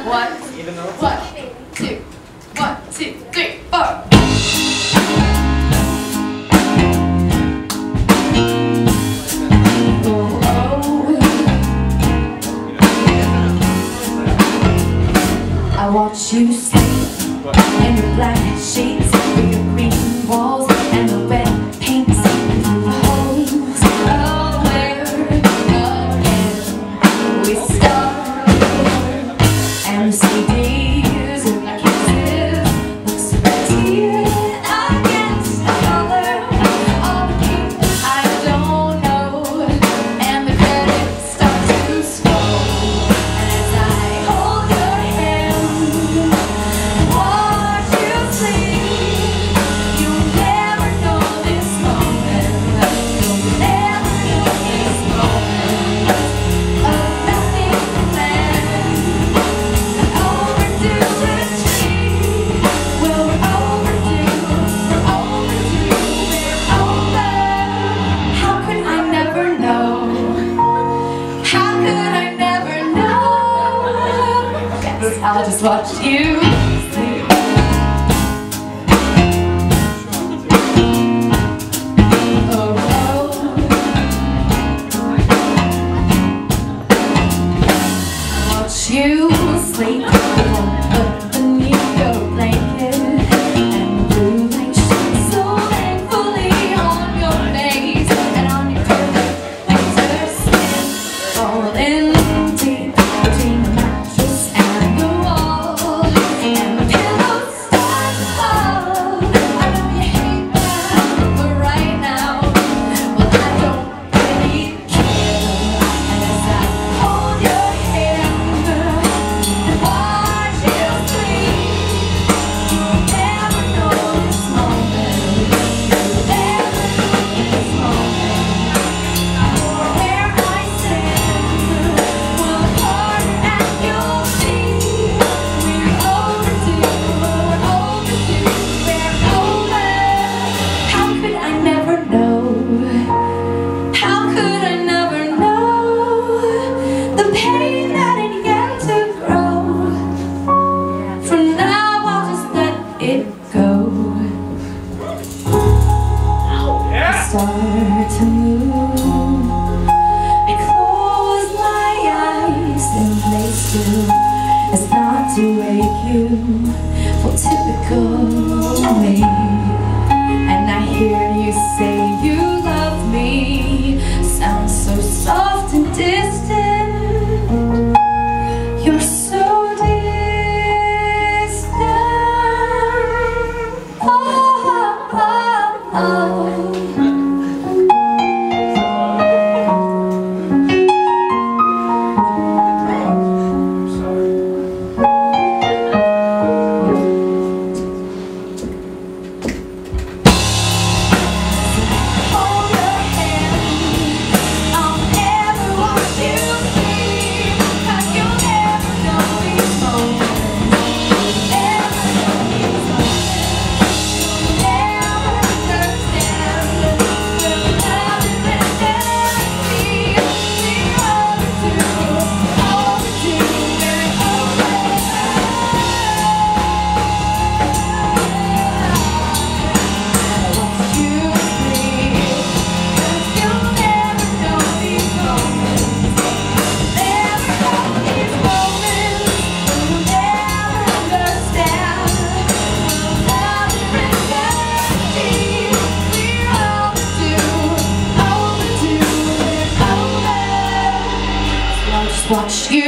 One, two, 1, 2, 3, 4. I watch you sleep in your black sheets, with your green walls and the red paints and the holes. Oh, where again we start, and the CDs and the kisses looks pretty against the color of the paint I don't know, and the credits start to scroll. And as I hold your hand, watch you sleep, you'll never know this moment. You'll never know this moment of nothing planned. Overdue retreat. Well, we're overdue. We're overdue. We're over. How could I never know? How could I never know? Yes, I'll just watch you sleep. Oh, watch you sleep underneath your blanket, and blue light shines so thankfully on your face and on your perfect winter skin, falling deep between the mattress and the wall, and the pillow starts to fall. I know you hate that, but right now, well, I don't really care. And as I hold your hand and watch you sleep, you'll never know this moment. You'll never know this moment. Where I stand, we'll harden at your feet. We're overdue, we're overdue, we're over. How could I never know? How could I never know the pain that ain't yet to grow? For now, I'll just let it go. I start to move. I close my eyes and lay still as not to wake you. For typical me. And I hear you say you love me. Sounds so soft and distant. You're so distant. Oh, oh, oh. Hold your hand, I'll never watch you sleep, 'cause you'll never know these moments. You'll never know these moments. You'll never understand. We'll love and fantasy. We're overdue, overdue, we're over. Watch you sleep, 'cause you'll never know these moments. Never know these moments. You'll never understand. We'll love and fantasy. We're overdue, overdue, we're over. So I'll just watch you